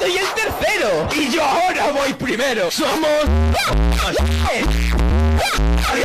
segundo y el tercero. Y yo ahora voy primero. Somos...